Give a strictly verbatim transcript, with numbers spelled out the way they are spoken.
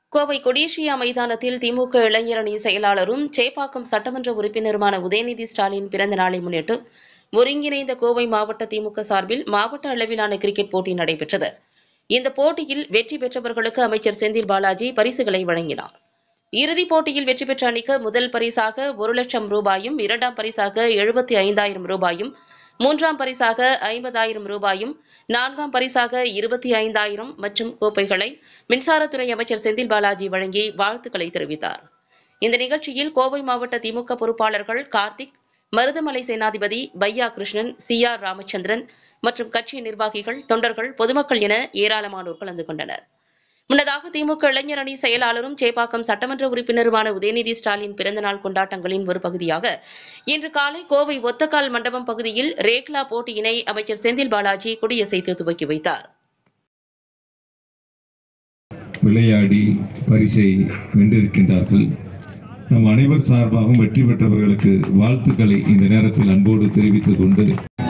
கோவை கொடிசியா மைதானத்தில் திமுக இளைஞரணி செயலாளரும் சேப்பாக்கம் சட்டமன்ற உறுப்பினருமான உதயநிதி ஸ்டாலின் பிறந்த நாளை முன்னிட்டு ஒருங்கிணைந்த கோவை மாவட்ட திமுக சார்பில் மாவட்ட அளவிலான கிரிக்கெட் போட்டி நடைபெற்றது. இந்த போட்டியில் வெற்றி பெற்றவர்களுக்கு அமைச்சர் செந்தில் பாலாஜி பரிசுகளை வழங்கினார். இறுதிப் போட்டியில் வெற்றி பெற்ற அணிக்கு முதல் பரிசாக ஒரு லட்சம் ரூபாயும், இரண்டாம் பரிசாக எழுபத்தி ஐந்தாயிரம் ரூபாயும், மூன்றாம் பரிசாக ஐம்பதாயிரம் ரூபாயும், நான்காம் பரிசாக இருபத்தி ஐந்தாயிரம் மற்றும் கோப்பைகளை மின்சாரத்துறை அமைச்சர் செந்தில் பாலாஜி வழங்கி வாழ்த்துக்களை தெரிவித்தார். இந்த நிகழ்ச்சியில் கோவை மாவட்ட திமுக பொறுப்பாளர்கள் கார்த்திக், மருதமலை சேனாதிபதி பையா கிருஷ்ணன், சி ஆர் ராமச்சந்திரன் மற்றும் கட்சி நிர்வாகிகள், தொண்டர்கள், பொதுமக்கள் என ஏராளமானோர் கலந்து கொண்டனர். முன்னதாக திமுக இளைஞரணி செயலாளரும் சேப்பாக்கம் சட்டமன்ற உறுப்பினருமான உதயநிதி ஸ்டாலின் பிறந்தநாள் கொண்டாட்டங்களின் ஒரு பகுதியாக இன்று காலை கோவை ஒத்தக்கால் மண்டபம் பகுதியில் ரேக்லா போட்டியினை அமைச்சர் செந்தில் பாலாஜி கொடியசைத்து துவக்கி வைத்தார். விளையாடி பரிசை வென்றிருக்கின்றார்கள். நம் அனைவர் சார்பாகவும் வெற்றி பெற்றவர்களுக்கு வாழ்த்துக்களை இந்த நேரத்தில் அன்போடு தெரிவித்துக் கொண்டு